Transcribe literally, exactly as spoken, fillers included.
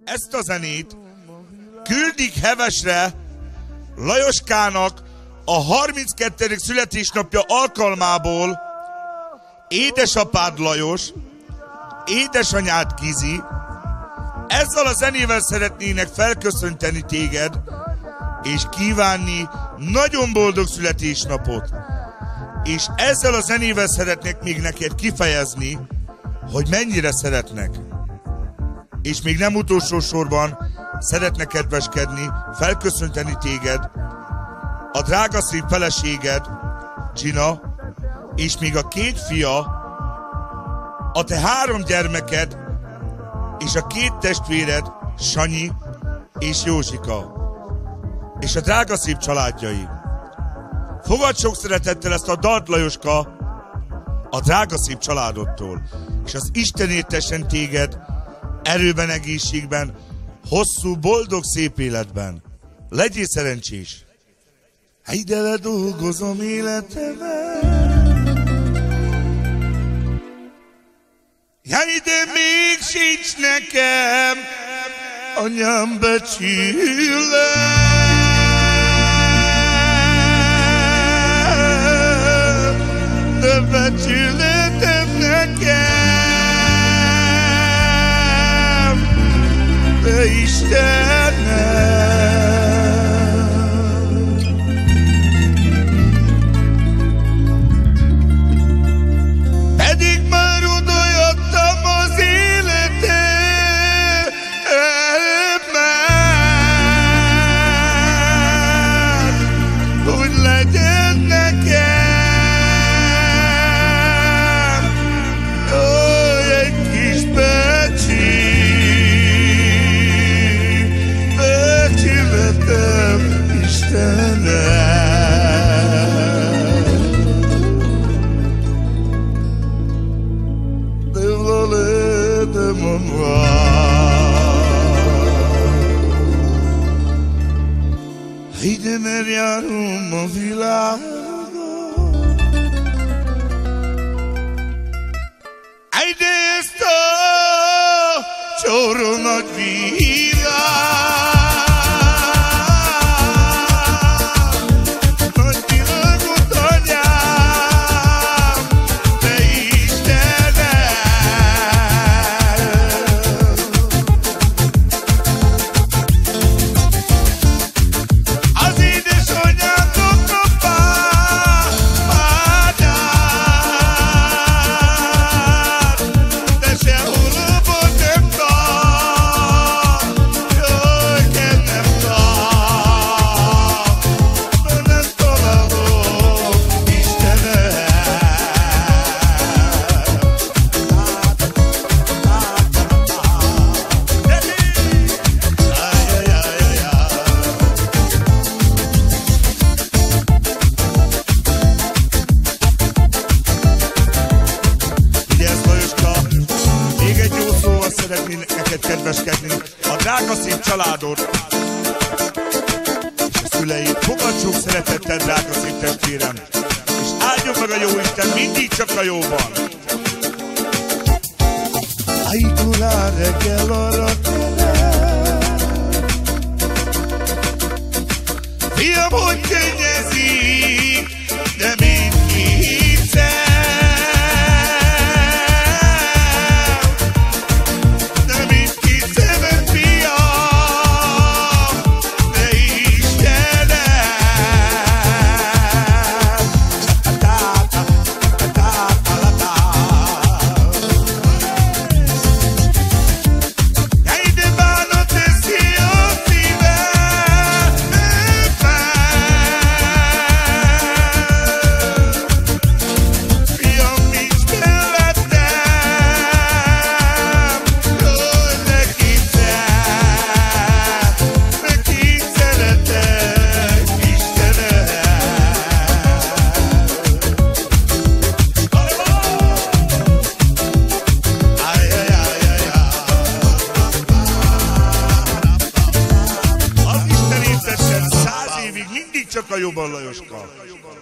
Ezt a zenét küldik Hevesre Lajoskának a harminckettedik születésnapja alkalmából édesapád Lajos, édesanyád Kizi. Ezzel a zenével szeretnének felköszönteni téged, és kívánni nagyon boldog születésnapot. És ezzel a zenével szeretnék még neked kifejezni, hogy mennyire szeretnek. És még nem utolsó sorban szeretnek kedveskedni, felköszönteni téged, a drága szép feleséged, Gina, és még a két fia, a te három gyermeked, és a két testvéred, Sanyi és Józsika, és a drága szép családjai. Fogadd sok szeretettel ezt a dalt, Lajoska, a drága szép családodtól, és az Isten értessen téged erőben, egészségben, hosszú, boldog, szép életben. Legyél szerencsés! Hát ide ledolgozom életemet, ja, ide még sincs nekem anyám becsület, de becsületem nekem, de Istenem. Pedig már odaadtam az életemet, hogy legyen nekem ó, egy kis becsi, becsületem Istenem. Ide mert járom a világon, ide ezt a csóró nagy világ. Kedveskedni a drága szép családod és a szüleid. Fogadd sok szeretettel, drága szép testvérem, és áldjon meg a Jóisten mindig csak a jóban. Ajtulá reggel arra kelem, fiam, hogy könnyezik, de mindkétszer. Csak a jobban, Lajoska.